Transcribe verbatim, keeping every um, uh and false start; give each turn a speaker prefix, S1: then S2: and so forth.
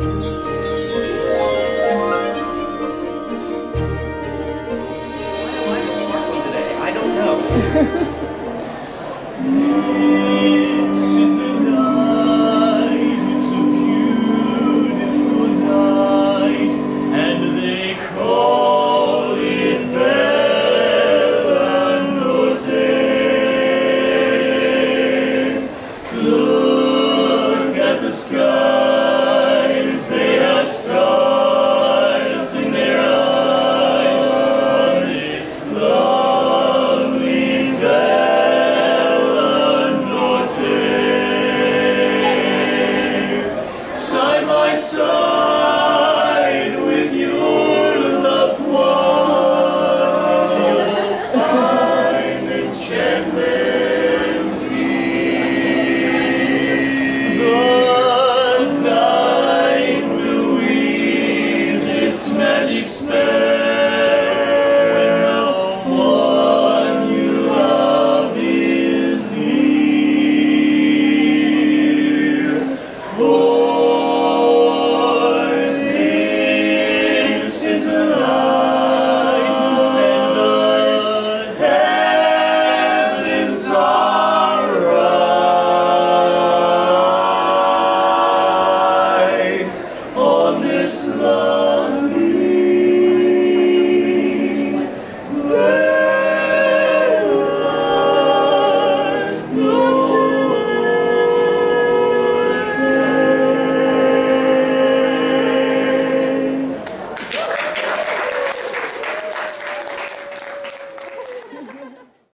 S1: I don't know.
S2: This is the night, it's a beautiful night, and they call it Bella Notte. Look at the sky.